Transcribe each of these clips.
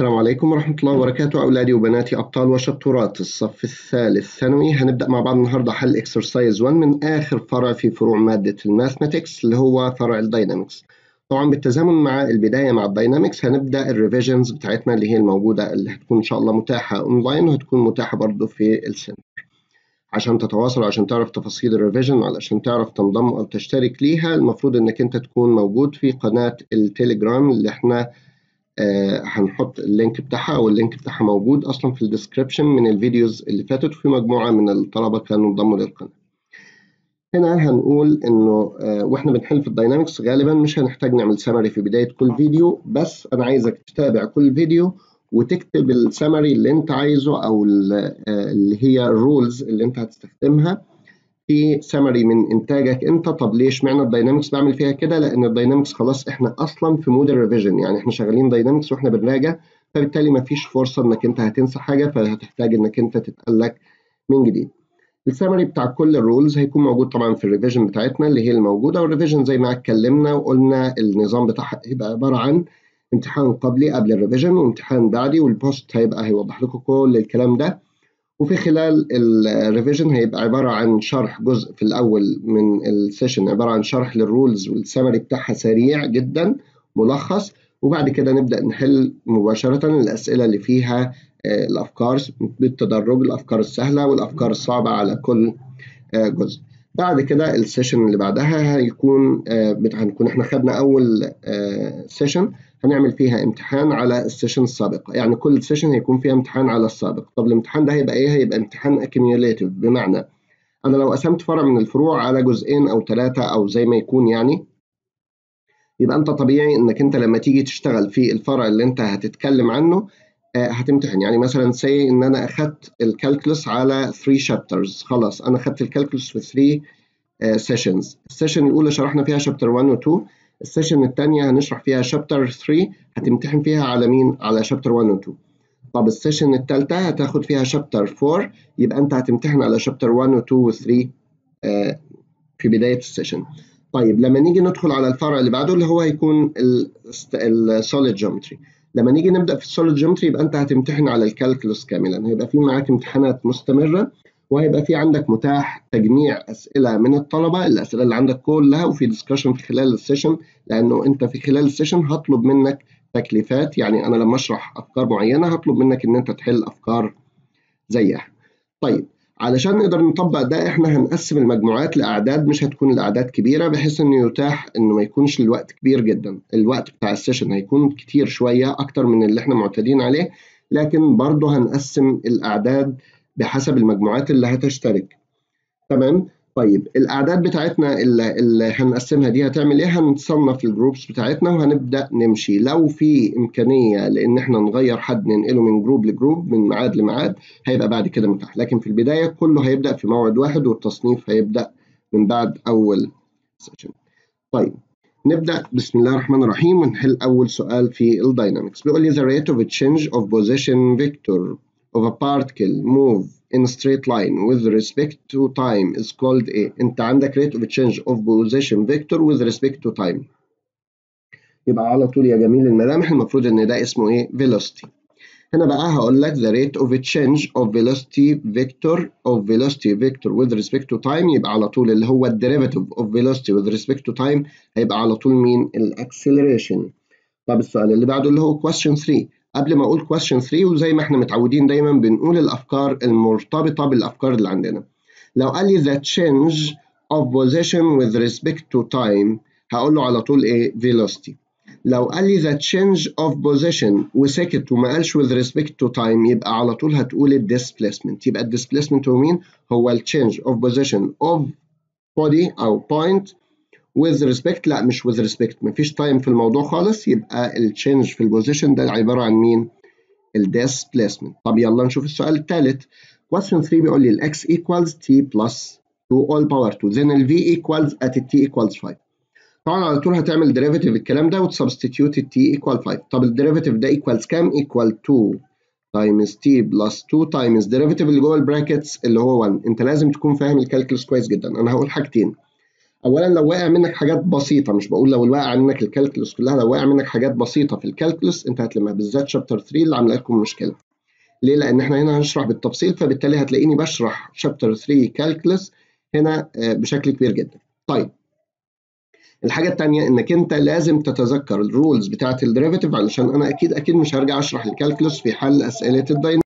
السلام عليكم ورحمة الله وبركاته أولادي وبناتي أبطال وشطورات الصف الثالث ثانوي. هنبدأ مع بعض النهاردة حل إكسرسايز 1 من آخر فرع في فروع مادة الماثماتكس اللي هو فرع الداينامكس. طبعا بالتزامن مع البداية مع الداينامكس هنبدأ الريفيجنز بتاعتنا اللي هي الموجودة اللي هتكون إن شاء الله متاحة أونلاين وهتكون متاحة برضو في السنتر عشان تتواصل وعشان تعرف تفاصيل الريفيجن وعشان تعرف تنضم أو تشترك ليها. المفروض إنك أنت تكون موجود في قناة التليجرام اللي احنا هنحط اللينك بتاعها او اللينك بتاعها موجود اصلا في الديسكريبشن من الفيديوز اللي فاتت، وفي مجموعه من الطلبه كانوا انضموا للقناه. هنا هنقول انه واحنا بنحل في الداينامكس غالبا مش هنحتاج نعمل سمري في بدايه كل فيديو، بس انا عايزك تتابع كل فيديو وتكتب السمري اللي انت عايزه او اللي هي الرولز اللي انت هتستخدمها في سمري من انتاجك انت. طب ليش معنى الداينامكس بعمل فيها كده؟ لان الداينامكس خلاص احنا اصلا في مود الريفيجن، يعني احنا شغالين داينامكس واحنا بنراجع، فبالتالي مفيش فرصه انك انت هتنسى حاجه، فهتحتاج انك انت تتقلك من جديد. السمري بتاع كل الرولز هيكون موجود طبعا في الريفيجن بتاعتنا اللي هي الموجوده، والريفيجن زي ما اتكلمنا وقلنا النظام بتاعها هيبقى عباره عن امتحان قبلي قبل الريفيجن وامتحان بعدي، والبوست هيوضح لكم كل الكلام ده. وفي خلال الريفيجن هيبقى عبارة عن شرح جزء في الأول من السيشن، عبارة عن شرح للرولز والسمري بتاعها سريع جدا ملخص، وبعد كده نبدأ نحل مباشرة الأسئلة اللي فيها الأفكار بالتدرج، الأفكار السهلة والأفكار الصعبة على كل جزء. بعد كده السيشن اللي بعدها هنكون احنا خدنا أول سيشن هنعمل فيها امتحان على السيشن السابقة، يعني كل سيشن هيكون فيها امتحان على السابق. طب الامتحان ده هيبقى ايه؟ هيبقى امتحان accumulative، بمعنى انا لو قسمت فرع من الفروع على جزئين او ثلاثة او زي ما يكون، يعني يبقى انت طبيعي انك انت لما تيجي تشتغل في الفرع اللي انت هتتكلم عنه هتمتحن. يعني مثلا سي ان انا اخدت الكالكولس على 3 شابترز، خلاص انا اخدت الكالكولس في 3 سيشنز. السيشن الاولى شرحنا فيها شابتر 1 و 2، السيشن الثانيه هنشرح فيها شابتر 3 هتمتحن فيها على مين؟ على شابتر 1 و 2. طب السيشن الثالثه هتاخد فيها شابتر 4، يبقى انت هتمتحن على شابتر 1 و 2 و 3 في بدايه السيشن. طيب لما نيجي ندخل على الفرع اللي بعده اللي هو هيكون السوليد جيومتري، لما نيجي نبدا في السوليد جيومتري يبقى انت هتمتحن على الكالكولس كاملا، هيبقى في معاك امتحانات مستمره، وهيبقى في عندك متاح تجميع اسئله من الطلبه، الاسئله اللي عندك كلها، وفي ديسكشن في خلال السيشن، لانه انت في خلال السيشن هطلب منك تكليفات، يعني انا لما اشرح افكار معينه هطلب منك ان انت تحل افكار زيها. طيب علشان نقدر نطبق ده احنا هنقسم المجموعات لاعداد، مش هتكون الاعداد كبيره بحيث انه يتاح انه ما يكونش الوقت كبير جدا. الوقت بتاع السيشن هيكون كتير شويه اكتر من اللي احنا معتادين عليه، لكن برضه هنقسم الاعداد بحسب المجموعات اللي هتشترك. تمام. طيب الاعداد بتاعتنا اللي هنقسمها دي هتعمل ايه؟ هنصنف الجروبس بتاعتنا وهنبدا نمشي. لو في امكانيه لان احنا نغير حد ننقله من جروب لجروب من ميعاد لميعاد هيبقى بعد كده متاح، لكن في البدايه كله هيبدا في موعد واحد والتصنيف هيبدا من بعد اول سيشن. طيب نبدا بسم الله الرحمن الرحيم ونحل اول سؤال في الداينامكس. بيقول لي the rate of change of position vector of a particle move in straight line with respect to time is called ايه؟ انت عندك rate of change of position vector with respect to time، يبقى على طول يا جميل الملامح المفروض ان ده اسمه ايه؟ velocity. هنا بقى هقول لك the rate of change of velocity vector with respect to time، يبقى على طول اللي هو derivative of velocity with respect to time هيبقى على طول مين؟ الاكسلريشن. طب السؤال اللي بعده اللي هو question 3. قبل ما اقول question 3 وزي ما احنا متعودين دايما بنقول الافكار المرتبطه بالافكار اللي عندنا. لو قال لي the change of position with respect to time هقول له على طول ايه؟ velocity. لو قال لي the change of position وسكت وما قالش with respect to time يبقى على طول هتقول ال displacement. يبقى ال displacement هو مين؟ هو ال change of position of body أو point with respect، لا مش with respect، مفيش time في الموضوع خالص، يبقى ال change في البوزيشن ده عبارة عن مين؟ ال displacement. طب يلا نشوف السؤال الثالث. question 3 بيقول لي ال x equals t plus 2 all power 2 then ال v equals at t equals 5. طبعا على طول هتعمل ديريفيتيف الكلام ده وتسبستيتيوت التي ايكوال 5. طب الديريفيتيف ده ايكوالز كام؟ ايكوال 2 تايمز تي بلس 2 تايمز ديريفيتيف اللي جوه البراكتس اللي هو 1. انت لازم تكون فاهم الكالكولس كويس جدا. انا هقول حاجتين، اولا لو واقع منك حاجات بسيطه، مش بقول لو واقع منك الكالكولس كلها، لو واقع منك حاجات بسيطه في الكالكولس انت هتلمها، بالذات شابتر 3 اللي عامله لكم مشكله. ليه؟ لان احنا هنا هنشرح بالتفصيل، فبالتالي هتلاقيني بشرح شابتر 3 كالكولس هنا بشكل كبير جدا. طيب الحاجه الثانيه انك انت لازم تتذكر الرولز بتاعه الديريفيتيف، علشان انا اكيد مش هرجع اشرح الكالكولس في حل اسئله الداينامكس.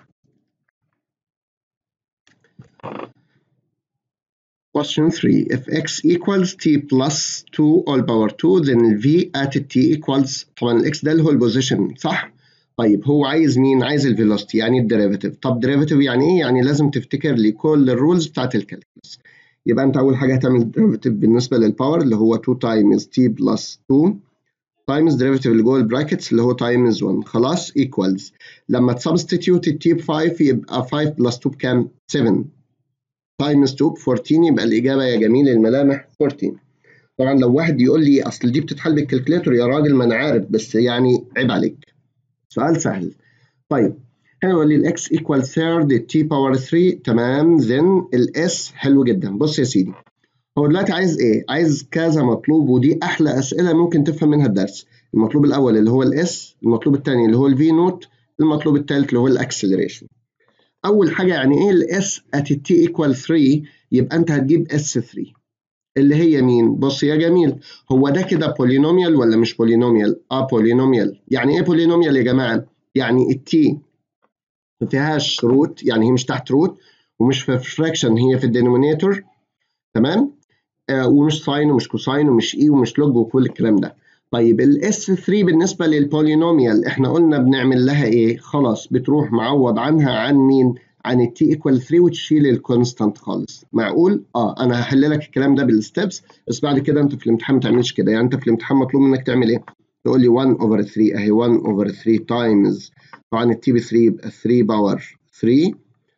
Question 3. If x equals t plus 2 all power 2 then v at t equals، طبعا الاكس ده اللي هو البوزيشن صح؟ طيب هو عايز مين؟ عايز الفيلوسيتي يعني الديريفيتيف. طب ديريفيتيف يعني ايه؟ يعني لازم تفتكر لي كل الرولز بتاعت الكالكولس. يبقى انت اول حاجه هتعمل ديريفيتيف بالنسبه للباور اللي هو 2 times t plus 2 تايمز ديريفيتيف اللي جوه البراكتس اللي هو تايمز 1، خلاص ايكوالز. لما تسبستيتيوت التي ب 5 يبقى 5 بلس 2 بكام؟ 7 تايمز 2 ب 14، يبقى الاجابه يا جميل الملامح 14. طبعا لو واحد يقول لي اصل دي بتتحل بالكالكليتور يا راجل، ما انا عارف بس يعني عيب عليك، سؤال سهل. طيب هنا بيقول لي الاكس ايكوال ثيرد التي باور 3، تمام. ذن الاس حلو جدا. بص يا سيدي، هو دلوقتي عايز ايه؟ عايز كذا مطلوب، ودي احلى اسئله ممكن تفهم منها الدرس. المطلوب الاول اللي هو الاس، المطلوب الثاني اللي هو الفي نوت، المطلوب الثالث اللي هو الاكسلريشن. اول حاجه يعني ايه الاس ات التي ايكوال 3؟ يبقى انت هتجيب اس 3 اللي هي مين؟ بص يا جميل، هو ده كده بولينوميال ولا مش بولينوميال؟ بولينوميال. يعني ايه بولينوميال يا جماعه؟ يعني التي ما فيهاش روت، يعني هي مش تحت روت، ومش في فراكشن، هي في الدينومينيتور، تمام؟ ومش ساين ومش كوساين ومش اي ومش لوج وكل الكلام ده. طيب الاس 3 بالنسبه للبولينوميال احنا قلنا بنعمل لها ايه؟ خلاص بتروح معوض عنها عن مين؟ عن التي ايكوال 3 وتشيل الكونستانت خالص. معقول؟ انا هحل لك الكلام ده بالستبس، بس بعد كده انت في الامتحان ما تعملش كده. يعني انت في الامتحان مطلوب منك تعمل ايه؟ تقول لي 1 اوفر 3 اهي، 1 اوفر 3 تايمز، طبعا التي ب 3 يبقى 3 باور 3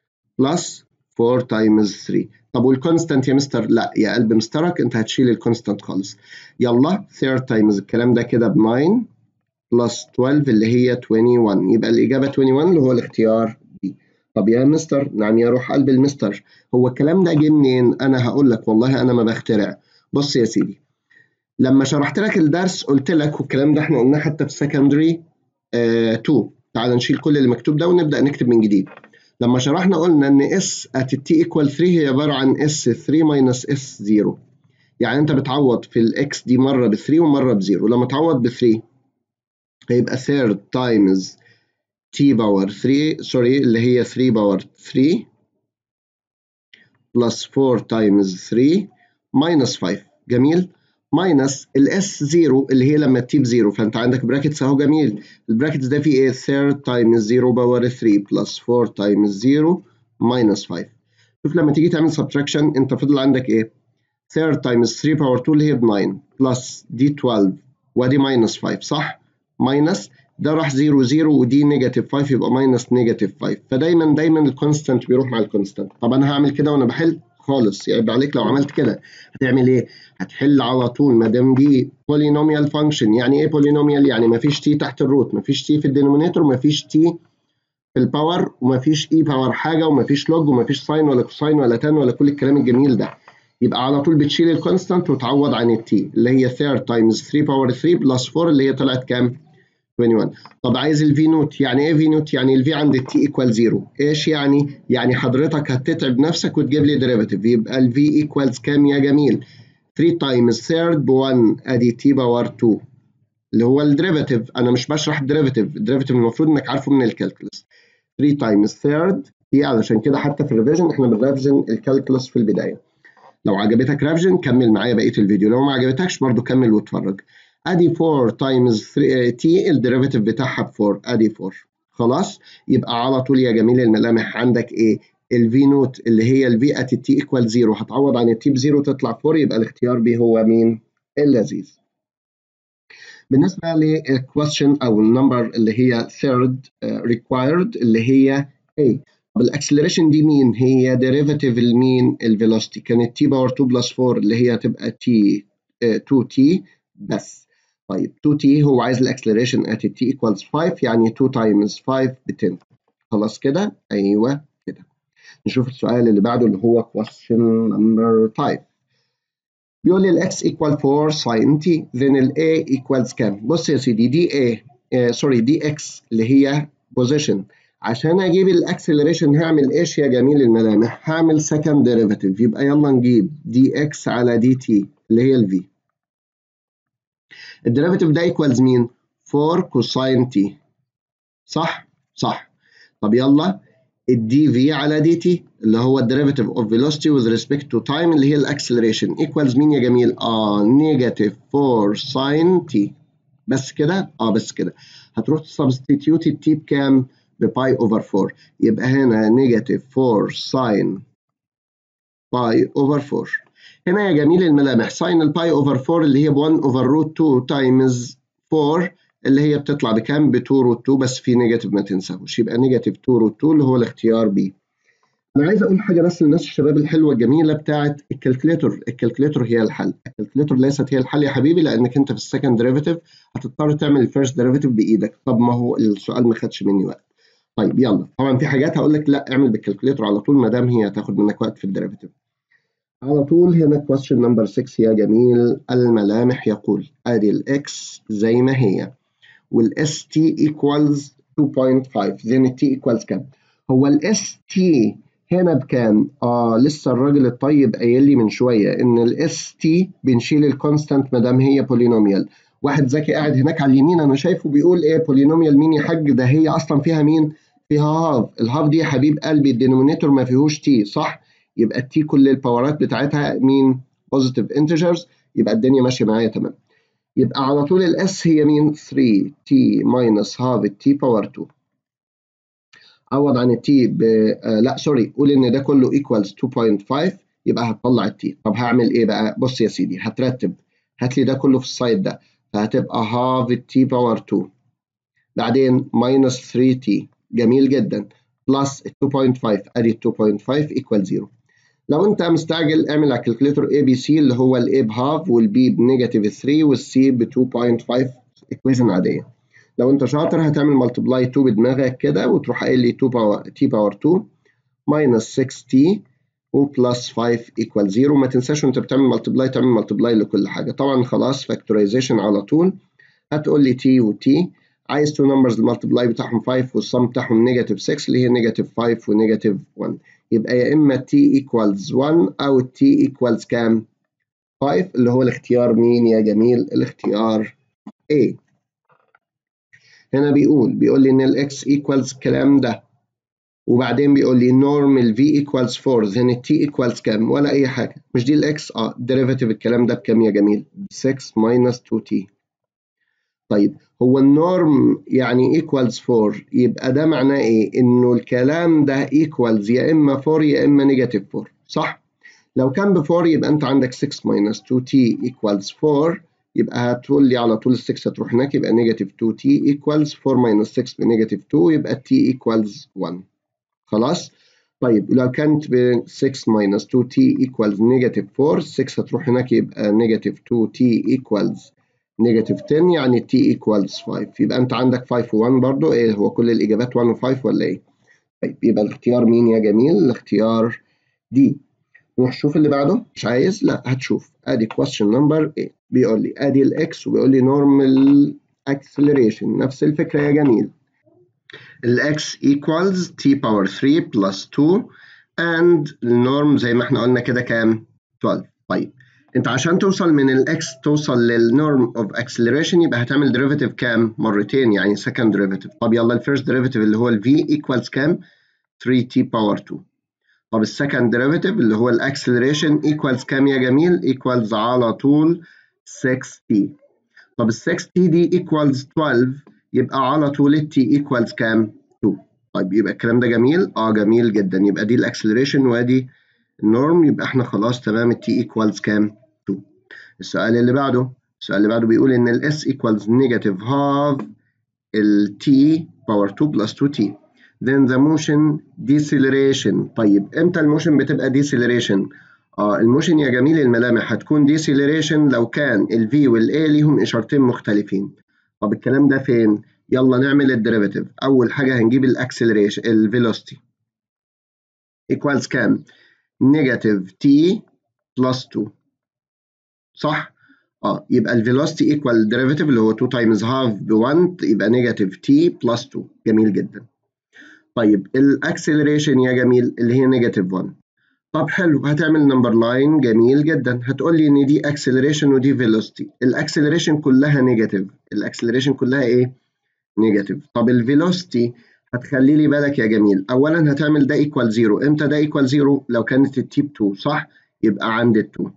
بلس 4 تايمز 3. طب والكونستانت يا مستر؟ لا يا قلب مسترك، انت هتشيل الكونستانت خالص. يلا 3 تايمز الكلام ده كده ب 9 بلس 12 اللي هي 21، يبقى الإجابة 21 اللي هو الاختيار دي. طب يا مستر، نعم يا روح قلب المستر، هو الكلام ده جه منين؟ أنا هقول لك والله أنا ما بخترع. بص يا سيدي، لما شرحت لك الدرس قلت لك، والكلام ده احنا قلناه حتى في سكندري 2، تعال نشيل كل اللي مكتوب ده ونبدأ نكتب من جديد. لما شرحنا قلنا ان اس at t equal 3 هي عبارة عن اس 3 minus اس 0، يعني انت بتعوض في الاكس دي مرة ب 3 ومرة ب 0. لما تعوض ب 3 هيبقى third times t باور 3 سوري اللي هي 3 باور 3 plus 4 times 3 minus 5. جميل. ماينس الاس 0 اللي هي لما تجيب 0، فانت عندك براكتس اهو. جميل. البراكتس ده فيه ايه؟ 3 times 0 باور 3 plus 4 times 0 minus 5. شوف لما تيجي تعمل subtraction انت فضل عندك ايه؟ 3 times 3 باور 2 اللي هي ب 9 plus دي 12 وادي minus 5 صح؟ minus ده راح 0 0 ودي نيجاتيف 5 يبقى ماينس نيجاتيف 5. فدايما الكونستانت بيروح مع الكونستانت. طب انا هعمل كده وانا بحل خالص، يبقى عليك لو عملت كده هتعمل ايه؟ هتحل على طول ما دام دي بولينوميال فانكشن. يعني ايه بولينوميال؟ يعني ما فيش تي تحت الروت، ما فيش تي في الدينومينيتور، ما فيش تي في الباور، وما فيش اي باور حاجه، وما فيش لوج، وما فيش ساين ولا كوساين ولا تان ولا كل الكلام الجميل ده. يبقى على طول بتشيل الكونستانت وتعوض عن التي اللي هي 3 تايمز 3 باور 3 بلس 4 اللي هي طلعت كام؟ 21. طب عايز الفي نوت. يعني ايه في نوت؟ يعني الفي عند التي ايكوال 0. ايش يعني؟ يعني حضرتك هتتعب نفسك وتجيب لي ديريفاتيف. يبقى الفي ايكوالز كام يا جميل؟ 3 تايمز ثيرد ب 1 ادي تي باور 2 اللي هو الديريفاتيف. انا مش بشرح الديريفاتيف المفروض انك عارفه من الكالكولس. 3 تايمز ثيرد دي، علشان كده حتى في الريفيجن احنا بنريفجن الكالكولس في البدايه. لو عجبتك ريفجن كمل معايا بقيه الفيديو، لو ما عجبتكش برضو كمل واتفرج. ادي 4 تايمز تي الديريفاتيف بتاعها ب 4 ادي 4. خلاص يبقى على طول يا جميل الملامح عندك ايه؟ الفي نوت اللي هي الفي ات التي ايكوال 0 هتعوض عن التي ب 0 تطلع 4، يبقى الاختيار بي هو مين؟ اللذيذ. بالنسبه للكويستشن او النمبر اللي هي third required اللي هي A. طب الاكسلريشن دي مين؟ هي ديريفاتيف المين؟ الفيلوسيتي. كانت تي باور 2 بلس 4 اللي هي هتبقى تي 2 تي بس. طيب 2 تي هو عايز الاكسلريشن at t equals 5، يعني 2 times 5 ب 10. خلاص كده؟ ايوه كده. نشوف السؤال اللي بعده اللي هو question number 5. بيقول لي الاكس ايكوال 4 ساين تي then الاي ايكوالز كام؟ بص يا سيدي دي ايه سوري دي اكس اللي هي بوزيشن. عشان اجيب الاكسلريشن هعمل ايش يا جميل الملامح؟ هعمل سكند ديريفاتيف. يبقى يلا نجيب دي اكس على دي تي اللي هي الفي. الديريفاتيف ده ايكوالز مين؟ 4 كوساين تي. صح؟ صح. طب يلا الدي في على دي تي اللي هو الديريفاتيف اوف فيلوسيتي with respect to time اللي هي الاكسلريشن ايكوالز مين يا جميل؟ نيجاتيف 4 ساين تي. بس كده؟ بس كده. هتروح تسبستيتيوت التي بكام؟ بباي اوفر 4. يبقى هنا نيجاتيف 4 ساين باي اوفر 4. هنا يا جميل الملامح ساين الباي اوفر 4 اللي هي ب 1 اوفر روت 2 تايمز 4 اللي هي بتطلع بكام؟ ب 2 روت 2 بس في نيجاتيف ما تنساهوش. يبقى نيجاتيف 2 روت 2 اللي هو الاختيار بي. انا عايز اقول حاجه بس للناس الشباب الحلوه الجميله بتاعه الكالكوليتور. الكالكوليتور هي الحل. الكالكوليتور ليست هي الحل يا حبيبي لانك انت في السكند ديريفيتيف هتضطر تعمل الفيرست ديريفيتيف بايدك. طب ما هو السؤال ما خدش مني وقت. طيب يلا طبعا في حاجات هقول لك لا اعمل بالكالكوليتور على طول ما دام هي هتاخد منك وقت في الديريفيتيف. على طول هنا question number 6 يا جميل الملامح يقول ادي الاكس زي ما هي والاس تي equals 2.5 then التي equals كام؟ هو الاس تي هنا بكام؟ لسه الراجل الطيب قايل لي من شويه ان الاس تي بنشيل الكونستانت ما دام هي بولينوميال. واحد ذكي قاعد هناك على اليمين انا شايفه بيقول ايه بولينوميال مين يا حاج؟ ده هي اصلا فيها مين؟ فيها هاف. الهاف دي يا حبيب قلبي الدينومينيتور ما فيهوش تي صح؟ يبقى التي كل الباورات بتاعتها مين؟ بوزيتيف انتجرز. يبقى الدنيا ماشيه معايا تمام. يبقى على طول الاس هي مين؟ 3t minus half t باور 2. عوض عن التي لا سوري قول ان ده كله equals 2.5 يبقى هتطلع التي. طب هعمل ايه بقى؟ بص يا سيدي هترتب. هات لي ده كله في السايد ده فهتبقى half t باور 2 بعدين minus 3t جميل جدا بلس 2.5 ادي 2.5 equal 0. لو انت مستعجل اعمل على الكالكوليتور اي بي سي اللي هو الاي بهاف والبي بنيجاتيف 3 والسي ب 2.5 ايكويشن عاديه. لو انت شاطر هتعمل ملتبلاي 2 بدماغك كده وتروح قايل لي 2 باور تي باور 2 ماينس 6 تي وبلس 5 ايكوال 0. ما تنساش وانت بتعمل ملتبلاي تعمل ملتبلاي لكل حاجه. طبعا خلاص فاكتورايزيشن على طول. هتقول لي تي وتي عايز تو نمبرز الملتبلاي بتاعهم 5 والسم بتاعهم نيجاتيف 6 اللي هي نيجاتيف 5 ونيجاتيف 1. يبقى يا اما تي ايكوالز 1 او تي ايكوالز كام؟ 5 اللي هو الاختيار مين يا جميل؟ الاختيار A. هنا بيقول لي ان الاكس ايكوالز الكلام ده وبعدين بيقول لي نورم الفي ايكوالز 4 then التي ايكوالز كام؟ ولا اي حاجه. مش دي الاكس؟ ديريفاتيف الكلام ده بكام يا جميل؟ 6 minus 2t. طيب هو النورم يعني ايكوالز 4 يبقى ده معناه ايه؟ انه الكلام ده ايكوالز يا اما 4 يا اما نيجاتيف 4 صح؟ لو كان ب 4 يبقى انت عندك 6 minus 2t equals 4 يبقى هتقول لي على طول ال 6 هتروح هناك يبقى نيجاتيف 2t equals 4 minus 6 بنيجاتيف 2 يبقى t equals 1. خلاص؟ طيب لو كانت ب 6 minus 2t equals نيجاتيف 4 6 هتروح هناك يبقى نيجاتيف 2t equals نيجاتيف 10 يعني t equals 5. يبقى انت عندك 5 و1 برضو ايه هو كل الاجابات 1 و5 ولا ايه؟ طيب يبقى الاختيار مين يا جميل؟ الاختيار دي. نروح شوف اللي بعده. مش عايز؟ لا هتشوف. ادي question number 8 بيقول لي ادي الاكس وبيقول لي normal acceleration نفس الفكره يا جميل. الاكس equals t power 3 plus 2 and النورم زي ما احنا قلنا كده كام؟ 12. طيب انت عشان توصل من الاكس توصل للنورم اوف acceleration يبقى هتعمل derivative كام؟ مرتين يعني second derivative. طب يلا الفيرست derivative اللي هو ال v equals كام؟ 3t power 2. طب السكند ديريفيتيف اللي هو الاكسلريشن ايكوالز كام يا جميل؟ ايكوالز على طول 6t. طب ال 6t دي ايكوالز 12 يبقى على طول التي ايكوالز كام؟ 2. طيب يبقى الكلام ده جميل؟ جميل جدا. يبقى دي الاكسلريشن وادي النورم يبقى احنا خلاص تمام. التي ايكوالز كام؟ 2. السؤال اللي بعده بيقول ان الاس ايكوالز نيجاتيف هاف التي باور 2 بلس 2t then the motion deceleration. طيب امتى الموشن بتبقى deceleration؟ الموشن يا جميل الملامح هتكون deceleration لو كان ال V وال A ليهم اشارتين مختلفين. طب الكلام ده فين؟ يلا نعمل الديريفاتيف. اول حاجه هنجيب الاكسلريشن الفيلوسيتي equals كام؟ نيجاتيف t بلس 2 صح؟ يبقى الفيلوسيتي ايكوال ديريفيتيف اللي هو 2 تايمز هاف ب 1 يبقى نيجاتيف تي بلس 2. جميل جدا. طيب الاكسلريشن يا جميل اللي هي نيجاتيف 1. طب حلو، هتعمل نمبر لاين. جميل جدا. هتقول لي ان دي اكسلريشن ودي فيلوسيتي. الاكسلريشن كلها نيجاتيف. الاكسلريشن كلها ايه؟ نيجاتيف. طب الفيلوسيتي هتخلي لي بالك يا جميل، اولا هتعمل ده ايكوال 0. امتى ده ايكوال 0؟ لو كانت التي ب 2 صح؟ يبقى عند ال 2.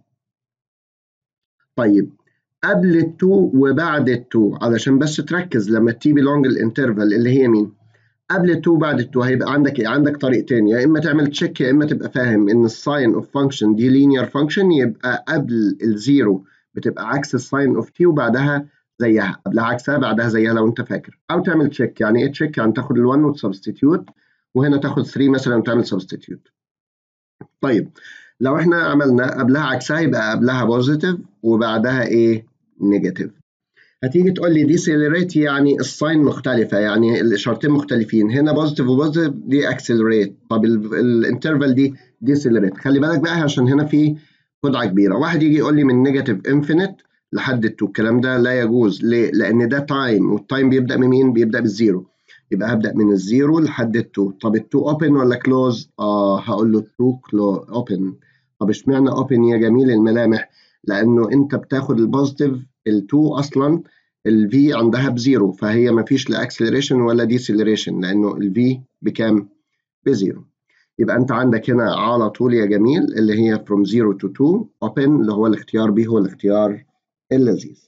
طيب قبل ال 2 وبعد ال 2 علشان بس تركز لما التي بيلونج الانترفال اللي هي مين؟ قبل ال 2 وبعد ال 2 هيبقى عندك ايه؟ عندك طريقتين، يا اما تعمل تشيك يا اما تبقى فاهم ان الساين اوف فانكشن دي لينير فانكشن، يبقى قبل الزيرو بتبقى عكس الساين اوف تي وبعدها زيها، قبلها عكسها بعدها زيها لو انت فاكر. او تعمل تشيك. يعني ايه تشيك؟ يعني تاخد ال1 وتسبستيتيوت، وهنا تاخد 3 مثلا وتعمل سبستيتيوت. طيب لو احنا عملنا قبلها عكسها يبقى قبلها بوزيتيف وبعدها ايه؟ نيجاتيف. هتيجي تقول لي ديسيلريت يعني الساين مختلفة، يعني الإشارتين مختلفين، هنا بوزيتيف وبوزيتيف دي اكسلريت. طب الانترفال دي ديسيلريت. خلي بالك بقى عشان هنا في خدعة كبيرة. واحد يجي يقول لي من نيجاتيف انفينيت لحد ال2، الكلام ده لا يجوز. ليه؟ لأن ده تايم، والتايم بيبدأ من مين؟ بيبدأ بالزيرو. يبقى هبدأ من الزيرو لحد ال2. طب ال2 اوبن ولا كلوز؟ هقول له ال2 اوبن. طب اشمعنى اوبن يا جميل الملامح؟ لأنه أنت بتاخد البوزيتيف ال2 أصلا الفي عندها بزيرو، فهي ما فيش لا اكسلريشن ولا ديسيلريشن لانه الفي بكام؟ بزيرو. يبقى انت عندك هنا على طول يا جميل اللي هي from 0 to 2 open اللي هو الاختيار B هو الاختيار اللذيذ.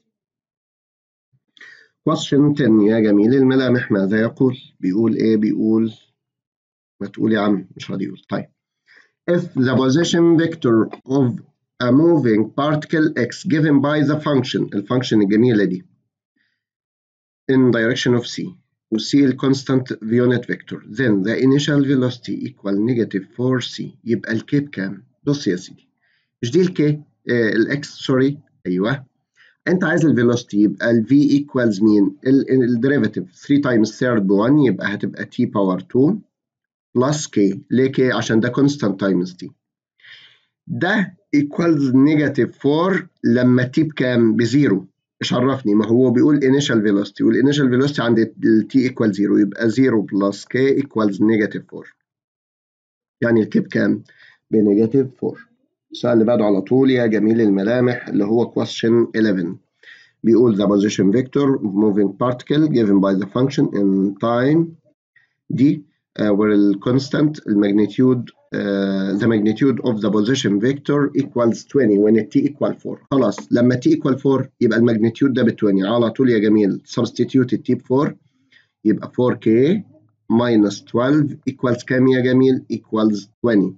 question 10 يا جميل الملامح ماذا يقول؟ بيقول ايه؟ بيقول ما تقول يا عم، مش راضي يقول. طيب if the position vector of a moving particle x given by the function، الفانكشن الجميلة دي in direction of c وc الكونستانت unit vector, then the initial velocity equal negative 4c. يبقى الكي بكام؟ بص يا سيدي، مش دي الكي الاكس سوري، ايوه. انت عايز الفيلوسيتي يبقى الفي ايكوالز مين؟ الديريفاتيف 3 تايمز ثيرد ب 1 يبقى هتبقى تي باور 2 بلس كي. ليه كي؟ عشان ده كونستانت تايمز تي. ده ايكوالز نيجاتيف 4 لما تي بكام؟ بزيرو. مش عرفني، ما هو بيقول initial velocity والinitial velocity عند ال t equal 0 يبقى 0 plus k equals negative 4. يعني الكي بكام؟ بنيجاتيف 4. السؤال اللي بعده على طول يا جميل الملامح اللي هو question 11 بيقول the position vector of moving particle given by the function in time d where the constant magnitude the magnitude of the position vector equals 20 when t equal 4. خلاص لما t equal 4 يبقى الماجنتيود ده ب 20 على طول يا جميل. substitute t ب 4 يبقى 4k minus 12 equals كام يا جميل؟ equals 20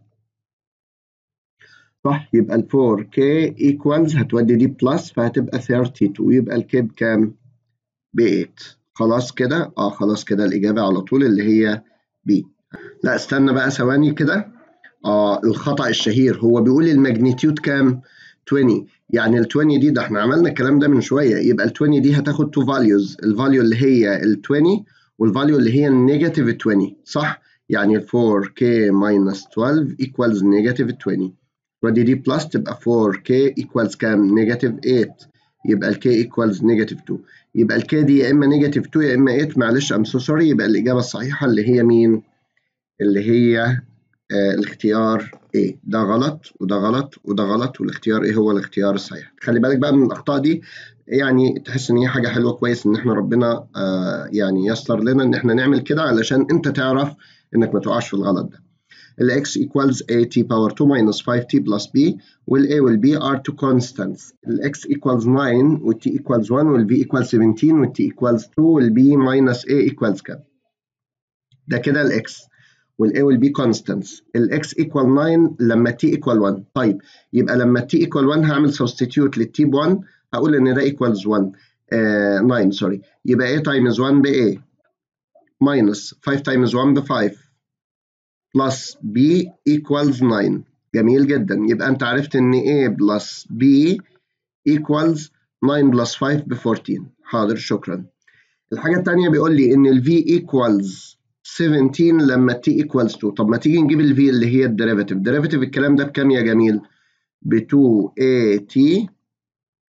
صح. يبقى ال 4k equals هتودي دي بلس فهتبقى 32 يبقى الk بكام؟ ب 8. خلاص كده؟ خلاص كده الإجابة على طول اللي هي B. لا استنى بقى ثواني كده. الخطأ الشهير هو بيقول الماجنتيود كام؟ 20. يعني ال 20 دي، ده احنا عملنا الكلام ده من شوية. يبقى ال 20 دي هتاخد 2 values، الفاليو اللي هي ال 20 والفاليو اللي هي النيجاتيف 20 صح؟ يعني 4k minus 12 equals negative 20. ودي دي بلس تبقى 4k equals كام؟ نيجاتيف 8. يبقى ال k equals negative 2. يبقى ال k دي يا إما negative 2 يا إما 8. معلش I'm so sorry. يبقى الإجابة الصحيحة اللي هي مين؟ اللي هي الاختيار A. ده غلط وده غلط وده غلط، والاختيار A هو الاختيار الصحيح. خلي بالك بقى من الأخطاء دي، يعني تحس إن هي حاجة حلوة كويس إن إحنا ربنا يعني يسر لنا إن إحنا نعمل كده علشان أنت تعرف إنك ما تقعش في الغلط ده. ال x equals a t power 2 minus 5t plus b وال a وال b are two constants. ال x equals 9 وال t equals 1 وال b equals 17 وال t equals 2 وال b minus a equals كام؟ ده كده ال x وال a وال b constants. ال x equal 9 لما t equal 1. طيب يبقى لما t equal 1 هعمل substitute لل t ب 1 هقول إن ده equals 1 9 سوري. يبقى a times 1 ب a minus 5 times 1 ب 5 plus b equals 9. جميل جدا. يبقى أنت عرفت إن a plus b equals 9 plus 5 ب 14. حاضر شكرا. الحاجة التانية بيقول لي إن ال v equals 17 لما t equals 2. طب ما تيجي نجيب ال v اللي هي الديريفاتيف. الديريفاتيف الكلام ده بكام يا جميل؟ ب 2at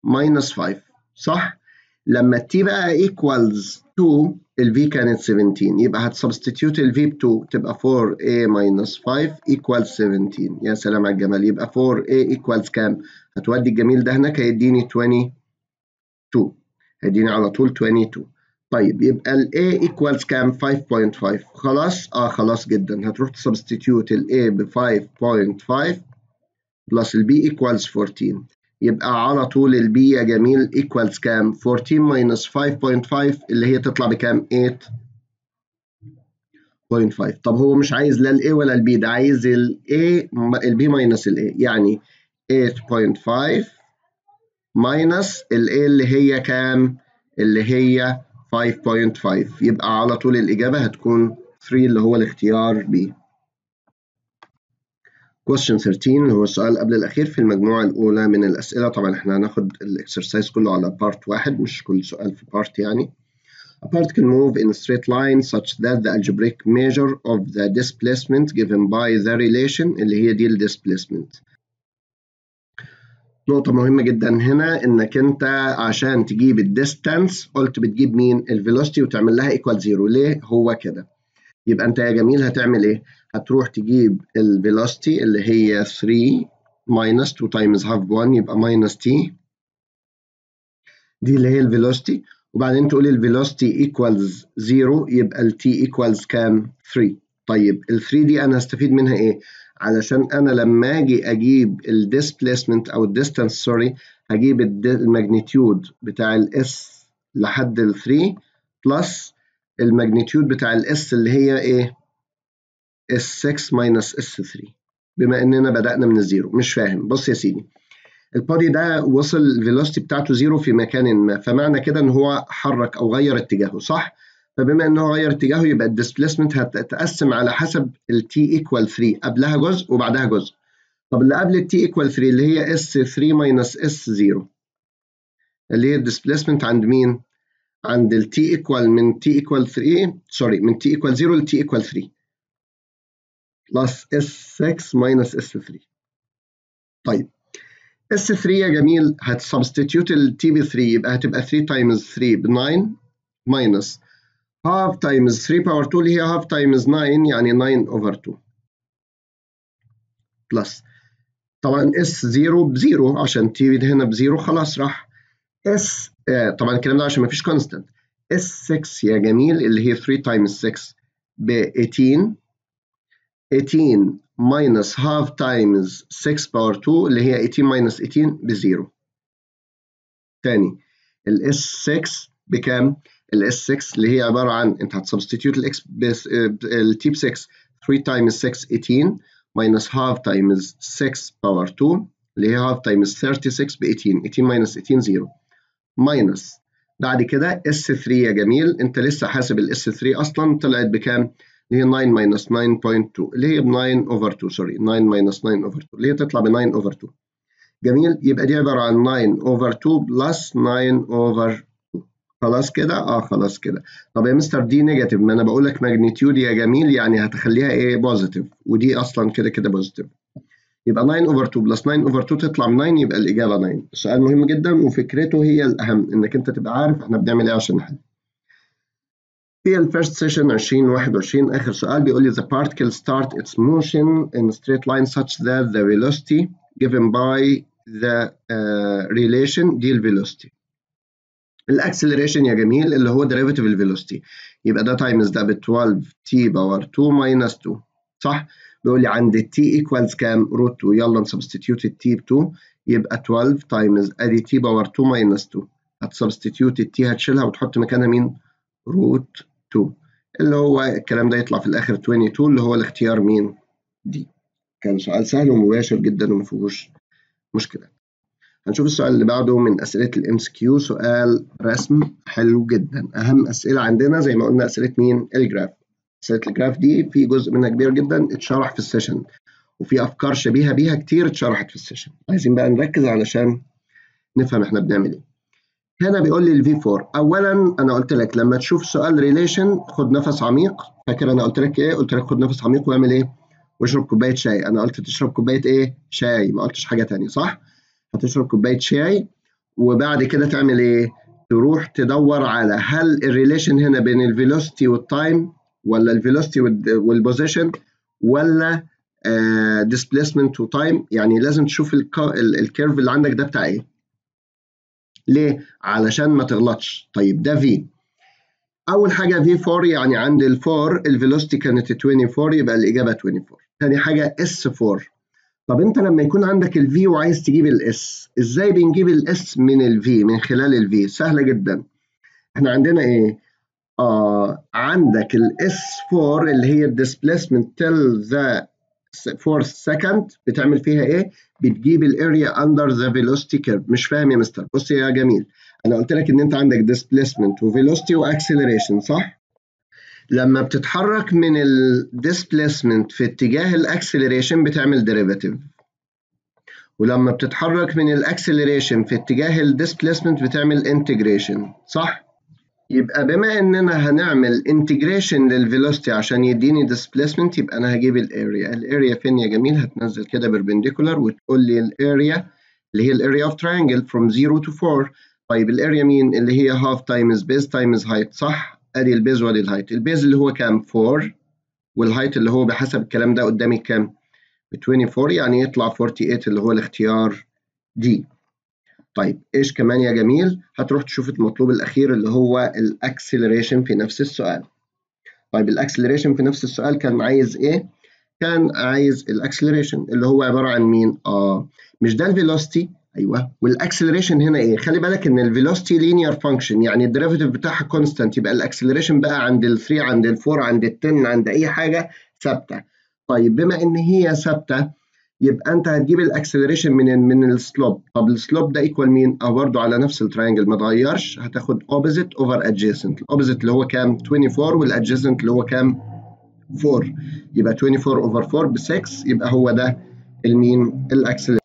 minus 5 صح؟ لما التي بقى equals 2 الفي كانت 17 يبقى هتسبستيتيوت الفي ب 2 تبقى 4a minus 5 equals 17. يا سلام على الجمال. يبقى 4a equals كام؟ هتودي الجميل ده هناك هيديني 22 هيديني على طول 22. طيب يبقى ال A equals كام؟ 5.5 خلاص؟ خلاص جدا. هتروح تسبستيتيوت ال A ب 5.5 بلس ال B equals 14 يبقى على طول ال B يا جميل equals كام؟ 14 minus 5.5 اللي هي تطلع بكام؟ 8.5. طب هو مش عايز لا ال A ولا ال B، ده عايز ال A ال B minus ال A، يعني 8.5 minus ال A اللي هي كام؟ اللي هي 5.5 يبقى على طول الإجابة هتكون 3 اللي هو الاختيار B. Question 13 اللي هو السؤال قبل الأخير في المجموعة الأولى من الأسئلة. طبعا احنا هناخد الإكسرسايز كله على بارت واحد، مش كل سؤال في بارت يعني. A particle move in a straight line such that the algebraic measure of the displacement given by the relation اللي هي دي ال displacement. نقطة مهمة جدا هنا انك انت عشان تجيب الديستانس قلت بتجيب مين؟ الفيلوسيتي وتعمل لها ايكوال زيرو. ليه؟ هو كده. يبقى انت يا جميل هتعمل ايه؟ هتروح تجيب الفيلوسيتي اللي هي 3 minus 2 times half 1 يبقى minus t، دي اللي هي الفيلوسيتي، وبعدين تقول الفيلوسيتي equals 0 يبقى ال t equals كام؟ 3. طيب ال 3 دي انا هستفيد منها ايه؟ علشان انا لما اجي اجيب الديسبليسمنت او الديستانس سوري هجيب الماجنتيود بتاع الاس لحد ال 3 بلس الماجنتيود بتاع الاس اللي هي ايه؟ اس 6 minus اس 3. بما اننا بدأنا من الزيرو. مش فاهم. بص يا سيدي، البادي ده وصل الفيلوسيتي بتاعته زيرو في مكان ما، فمعنى كده ان هو حرك او غير اتجاهه صح؟ فبما ان هو غير اتجاهه يبقى الديسبليسمنت هتتقسم على حسب التي ايكوال 3 قبلها جزء وبعدها جزء. طب اللي قبل التي ايكوال 3 اللي هي اس 3 ماينس اس 0 اللي هي الديسبليسمنت عند مين؟ عند التي ايكوال من تي ايكوال 3 سوري من تي ايكوال 0 لتي ايكوال 3 بلس اس 6 ماينس اس 3. طيب اس 3 يا جميل هتسبستيتيوت التي ب 3 يبقى هتبقى 3 تايمز 3 ب 9 ماينس هاف تايمز 3 باور 2 اللي هي هاف تايمز 9 يعني 9 اوفر 2 بلس طبعا اس 0 بزيرو عشان تي هنا بزيرو خلاص راح اس طبعا الكلام ده عشان ما فيش كونستانت. اس 6 يا جميل اللي هي 3 تايمز 6 ب 18 18 minus half times 6 باور 2 اللي هي 18 minus 18 بزيرو. تاني الاس 6 بكام؟ الاس 6 اللي هي عباره عن انت هتسبستيتيوت الاكس التي ب 6 3 times 6 18 minus half times 6 باور 2 اللي هي half times 36 ب 18 18 minus 18 0 minus بعد كده اس 3 يا جميل انت لسه حاسب الاس 3 اصلا طلعت بكام؟ اللي هي 9 minus 9.2 اللي هي ب 9 over 2 سوري 9 minus 9 over 2 اللي هي تطلع ب 9 over 2. جميل. يبقى دي عبارة عن 9 over 2 plus 9 over 2. خلاص كده؟ خلاص كده. طب يا مستر دي نيجاتيف، ما انا بقول لك ماجنتيود يا جميل يعني هتخليها ايه؟ بوزيتيف، ودي اصلا كده كده بوزيتيف. يبقى 9 over 2 plus 9 over 2 تطلع ب 9 يبقى الإجابة 9. السؤال مهم جدا وفكرته هي الأهم إنك أنت تبقى عارف إحنا بنعمل إيه عشان نحل. في الفيرست سيشن 2021 آخر سؤال بيقول لي the particle start its motion in a straight line such that the velocity given by the relation دي الفيلوسيتي. الاكسلريشن يا جميل اللي هو derivative الفيلوسيتي يبقى ده تايمز ده ب 12 t باور 2 minus 2 صح؟ بيقول لي عند التي ايكوالز كام؟ روت 2. يلا نسبستيتيوت التي ب 2 يبقى 12 تايمز ادي تي باور 2 ماينس 2 هتسبستيتيوت التي هتشيلها وتحط مكانها مين؟ روت 2 اللي هو الكلام ده يطلع في الاخر 22 اللي هو الاختيار مين؟ دي. كان سؤال سهل ومباشر جدا وما فيهوش مشكله. هنشوف السؤال اللي بعده من أسئلة الام اس كيو. سؤال رسم حلو جدا. أهم أسئلة عندنا زي ما قلنا أسئلة مين؟ الجراف. أسئلة الجراف دي في جزء منها كبير جدا اتشرح في السيشن وفي أفكار شبيهة بيها كتير اتشرحت في السيشن. عايزين بقى نركز علشان نفهم احنا بنعمل ايه. هنا بيقول لي الفي 4. أولا أنا قلت لك لما تشوف سؤال ريليشن خد نفس عميق. فاكر أنا قلت لك إيه؟ قلت لك خد نفس عميق واعمل إيه؟ واشرب كوباية شاي. أنا قلت تشرب كوباية إيه؟ شاي، ما قلتش حاجة تانية صح؟ هتشرب كوباية شاي وبعد كده تعمل ايه؟ تروح تدور على هل الريليشن هنا بين الفيلوسيتي والتايم، ولا الفيلوسيتي والبوزيشن، ولا ديسبيسمنت وتايم. يعني لازم تشوف الكيرف اللي عندك ده بتاع ايه. ليه؟ علشان ما تغلطش. طيب ده في اول حاجه في 4، يعني عند الفور الفيلوسيتي كانت 24 يبقى الاجابه 24. ثاني حاجه اس 4. طب انت لما يكون عندك الفي وعايز تجيب الاس، ازاي بنجيب الاس من الفي؟ من خلال الفي سهله جدا. احنا عندنا ايه؟ عندك الاس 4 اللي هي الديسبيسمنت تيل ذا فورث سكند، بتعمل فيها ايه؟ بتجيب الاريا اندر ذا فيلوسيتي كيرف. مش فاهم يا مستر؟ بص يا جميل، انا قلت لك ان انت عندك ديسبيسمنت وفيلوسيتي واكسلريشن، صح؟ لما بتتحرك من الديسبيسمنت في اتجاه الاكسلريشن بتعمل ديريفاتيف، ولما بتتحرك من الاكسلريشن في اتجاه الديسبيسمنت بتعمل انتجريشن، صح؟ يبقى بما اننا هنعمل انتجريشن للفيلوسيتي عشان يديني ديسبيسمنت، يبقى انا هجيب الاريا. الاريا فين يا جميل؟ هتنزل كده بيربنديكولار وتقول لي الاريا اللي هي الاريا اوف تراينجل from 0 to 4. طيب الاريا مين؟ اللي هي half times base times height، صح؟ ادي البيز وادي الهايت. البيز اللي هو كام؟ 4، والهايت اللي هو بحسب الكلام ده قدامي كام؟ 24، يعني يطلع 48 اللي هو الاختيار دي. طيب ايش كمان يا جميل؟ هتروح تشوف المطلوب الاخير اللي هو الاكسلريشن في نفس السؤال. طيب الاكسلريشن في نفس السؤال كان عايز ايه؟ كان عايز الاكسلريشن اللي هو عباره عن مين؟ مش ده الفيلوسيتي؟ ايوه. والاكسلريشن هنا ايه؟ خلي بالك ان الفيلوسيتي لينير فانكشن، يعني الديريفيتيف بتاعها كونستانت، يبقى الاكسلريشن بقى عند ال3 عند ال4 عند ال10 عند اي حاجه ثابته. طيب بما ان هي ثابته، يبقى انت هتجيب الاكسلريشن من السلوب. طب السلوب ده ايكوال مين؟ برضه على نفس التراينجل ما اتغيرش، هتاخد اوبوزيت اوفر ادجيسنت. الاوبوزيت اللي هو كام؟ 24، والادجيسنت اللي هو كام؟ 4. يبقى 24 اوفر 4 ب 6، يبقى هو ده المين؟ الاكسلريشن.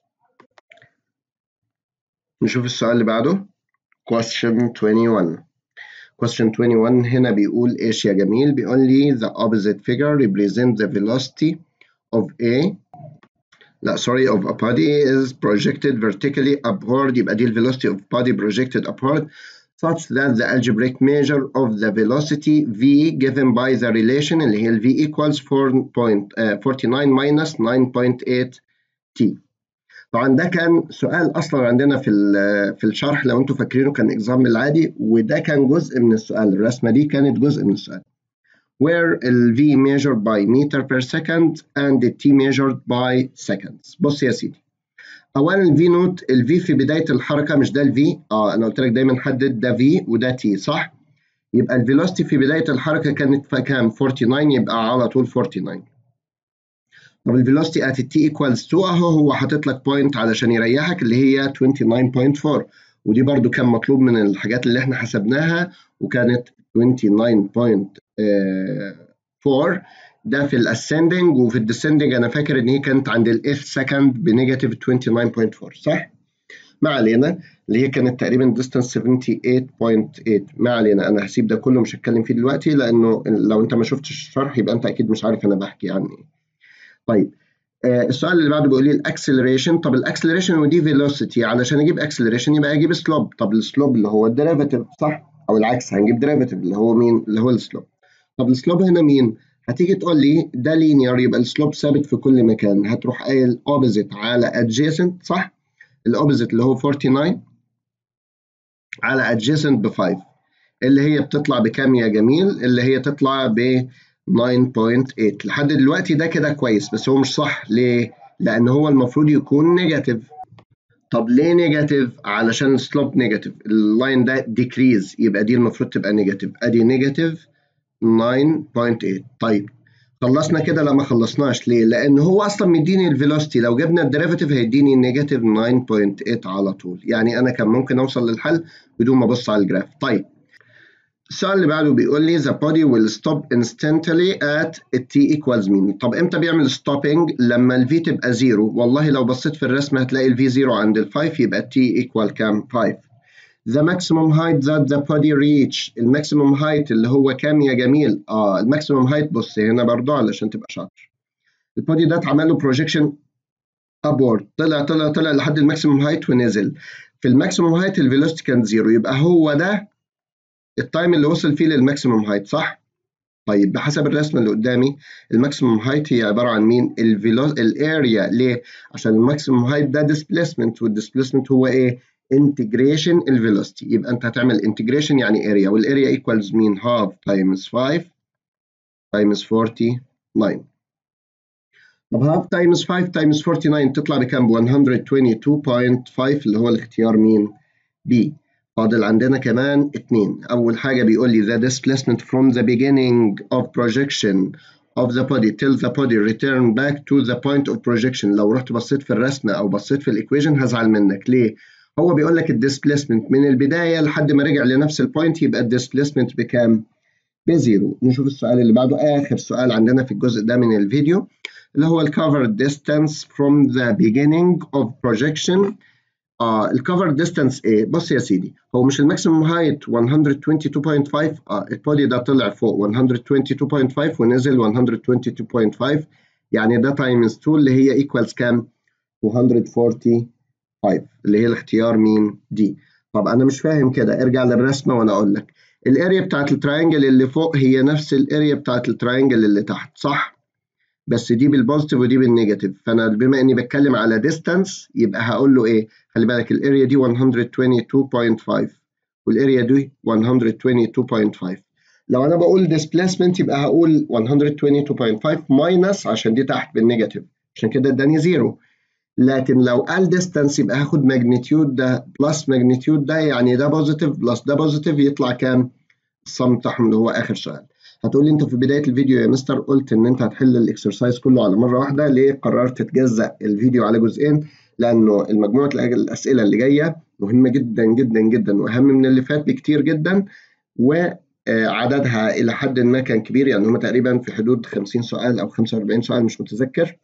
نشوف السؤال اللي بعده. question 21. question 21 هنا بيقول ايش يا جميل؟ بيقول لي the opposite figure represents the velocity of a of a body is projected vertically upward. يبقى دي velocity of body projected upward such that the algebraic measure of the velocity v given by the relation اللي هي v equals 4.49 minus 9.8 t. طبعا ده كان سؤال اصلا عندنا في الشرح، لو انتم فاكرينه كان اكزام العادي، وده كان جزء من السؤال. الرسمه دي كانت جزء من السؤال where ال v measured by meter per second and the t measured by seconds. بص يا سيدي، اولا ال v نوت، ال v في بدايه الحركه، مش ده ال v. انا قلت لك دايما حدد ده v وده t، صح؟ يبقى الفيلوسيتي في بدايه الحركه كانت كام؟ 49، يبقى على طول 49. طب الفيلوسيتي at t equals 2 هو حاطط لك بوينت علشان يريحك اللي هي 29.4، ودي برضو كان مطلوب من الحاجات اللي احنا حسبناها، وكانت 29.4. ده في الاسcending، وفي الديسcending انا فاكر ان هي كانت عند الاف سكند بنيجاتيف 29.4، صح؟ ما علينا، اللي هي كانت تقريبا distance 78.8. ما علينا، انا هسيب ده كله مش هتكلم فيه دلوقتي، لانه لو انت ما شفتش الشرح يبقى انت اكيد مش عارف انا بحكي عن ايه. طيب السؤال اللي بعده بيقول لي الاكسلريشن. طب الاكسلريشن ودي فيلوسيتي، علشان اجيب اكسلريشن يبقى اجيب سلوب. طب السلوب اللي هو الديريفاتيف، صح؟ او العكس، هنجيب ديريفاتيف اللي هو مين؟ اللي هو السلوب. طب السلوب هنا مين؟ هتيجي تقول لي ده لينير، يبقى السلوب ثابت في كل مكان. هتروح قايل اوبوزيت على ادجيسنت، صح؟ الاوبوزيت اللي هو 49 على ادجيسنت ب 5، اللي هي بتطلع بكام يا جميل؟ اللي هي تطلع ب 9.8. لحد دلوقتي ده كده كويس، بس هو مش صح. ليه؟ لأن هو المفروض يكون نيجاتيف. طب ليه نيجاتيف؟ علشان السلوب نيجاتيف، اللاين ده ديكريز، يبقى دي المفروض تبقى نيجاتيف. ادي نيجاتيف 9.8. طيب خلصنا كده؟ لا ما خلصناش. ليه؟ لأن هو أصلا مديني الفيلوسيتي، لو جبنا الديريفاتيف هيديني نيجاتيف 9.8 على طول. يعني أنا كان ممكن أوصل للحل بدون ما أبص على الجراف. طيب السؤال اللي بعده بيقول لي the body will stop instantly at t equals mean. طب امتى بيعمل stopping؟ لما ال v تبقى 0. والله لو بصيت في الرسمة هتلاقي ال v 0 عند ال 5، يبقى t equal كام؟ 5. the maximum height that the body reach. الماكسيموم هايت اللي هو كام يا جميل؟ الماكسيموم هايت، بص هنا برضو علشان تبقى شاطر. البودي ده اتعمل له projection upward، طلع لحد الماكسيموم هايت ونزل. في الماكسيموم هايت الفيلوسيتي كانت 0، يبقى هو ده التايم اللي وصل فيه للماكسيموم هايت، صح؟ طيب بحسب الرسمه اللي قدامي الماكسيموم هايت هي عباره عن مين؟ الاريا. ليه؟ عشان الماكسيموم هايت ده ديسبيسمنت، والديسبيسمنت هو ايه؟ انتجريشن الفيلوسيتي. يبقى انت هتعمل انتجريشن يعني اريا، والاريا ايكوالز مين؟ هاف تايمز 5 تايمز 49. طب هاف تايمز 5 تايمز 49 تطلع بكام؟ ب 122.5 اللي هو الاختيار مين؟ بي. فاضل عندنا كمان اتنين. أول حاجة بيقول لي the displacement from the beginning of projection of the body till the body return back to the point of projection. لو رحت بصيت في الرسمة أو بصيت في الإيكويشن هزعل منك. ليه؟ هو بيقول لك الديسبليسمنت من البداية لحد ما رجع لنفس البوينت، يبقى الديسبليسمنت بكام؟ بزيرو. نشوف السؤال اللي بعده، آخر سؤال عندنا في الجزء ده من الفيديو، اللي هو الكفر distance from the beginning of projection. الكفر ديستانس ايه؟ بص يا سيدي، هو مش الماكسيموم هايت 122.5؟ البودي ده طلع فوق 122.5 ونزل 122.5، يعني ده تايمز 2 اللي هي ايكوالز كام؟ 245 اللي هي الاختيار مين؟ دي. طب انا مش فاهم كده، ارجع للرسمه وانا اقول لك. الاريا بتاعت التراينجل اللي فوق هي نفس الاريا بتاعت التراينجل اللي تحت، صح؟ بس دي بالبوزيتيف ودي بالنيجاتيف، فانا بما اني بتكلم على ديستانس يبقى هقول له ايه؟ خلي بالك الاريا دي 122.5 والاريا دي 122.5. لو انا بقول ديسبليسمنت يبقى هقول 122.5 ماينس، عشان دي تحت بالنيجاتيف عشان كده اداني زيرو. لكن لو قال ديستانس يبقى هاخد ماجنتيود ده بلس ماجنتيود ده، يعني ده بوزيتيف بلس ده بوزيتيف يطلع كام؟ الصم بتاعهم اللي هو اخر سؤال. هتقول لي انت في بدايه الفيديو يا مستر قلت ان انت هتحل الاكسرسايز كله على مره واحده، ليه قررت تجزأ الفيديو على جزئين؟ لانه المجموعه الاسئله اللي جايه مهمه جدا جدا جدا واهم من اللي فات بكتير جدا، وعددها الى حد ما كان كبير، يعني هم تقريبا في حدود 50 سؤال او 45 سؤال مش متذكر.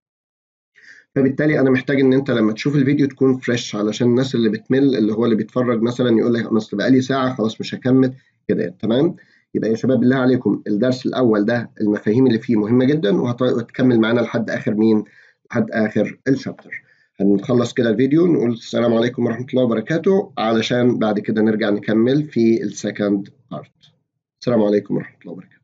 فبالتالي انا محتاج ان انت لما تشوف الفيديو تكون فريش، علشان الناس اللي بتمل اللي هو اللي بيتفرج مثلا يقول لك اصل بقالي ساعه خلاص مش هكمل كده، تمام؟ يبقى يا شباب بالله عليكم الدرس الاول ده المفاهيم اللي فيه مهمه جدا، وهتكمل معانا لحد اخر مين؟ لحد اخر الشابتر. هنخلص كده الفيديو نقول السلام عليكم ورحمه الله وبركاته، علشان بعد كده نرجع نكمل في السكند بارت. السلام عليكم ورحمه الله وبركاته.